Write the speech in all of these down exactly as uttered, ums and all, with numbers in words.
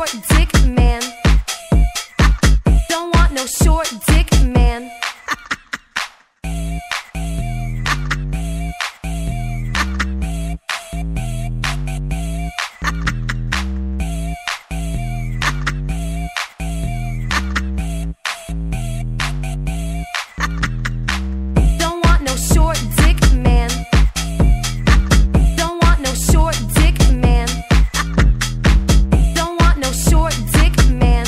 short dick man. Don't want no short dick man. Don't want no short dick man. Don't want no short dick man. Don't want no short dick man.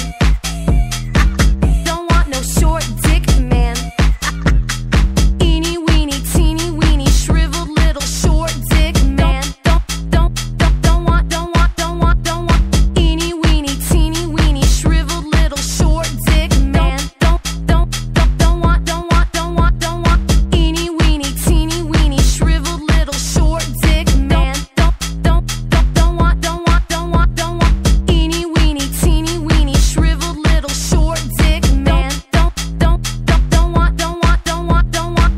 Don't want no short dick man. Eeny weeny teeny weeny shriveled little short dick man. Don't don't don't don't want don't want don't want don't want eeny weeny teeny weeny shriveled little short dick man. Don't don't don't don't want don't want don't want don't want eeny weeny teeny weeny shriveled little short dick man. Don't don't don't don't want don't want don't want don't want eeny weeny teeny weeny shriveled little short dick man. Don't don't don't don't want don't want don't want don't want.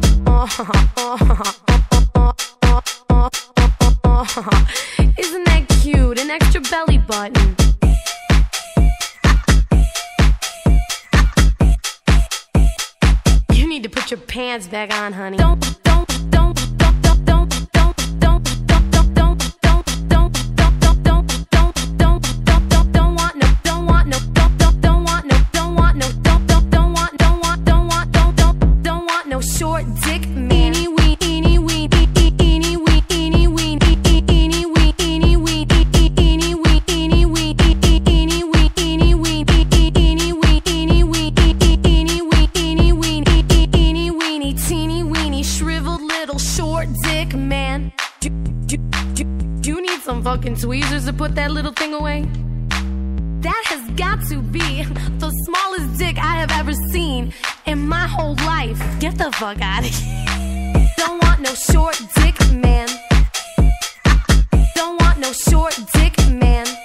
Isn't that cute? An extra belly button. You need to put your pants back on, honey. Don't don't don't don't don't don't don't don't don't don't don't don't don't don't don't don't don't don't don't want no don't want no don't don't don't want no don't want no don't don't don't want don't want don't want don't don't don't want no short dick man. Eeny wee eeny wee eeny wee eeny wee eeny wee eeny wee eeny wee eeny wee eeny wee eeny wee eeny wee eeny wee eeny wee eeny wee eeny weeny teeny weeny shriveled little short dick man. Do, do, do, do you need some fucking tweezers to put that little thing away? That has got to be the smallest dick I have ever seen in my whole life. Get the fuck out of here. Don't want no short dick man. Don't want no short dick man.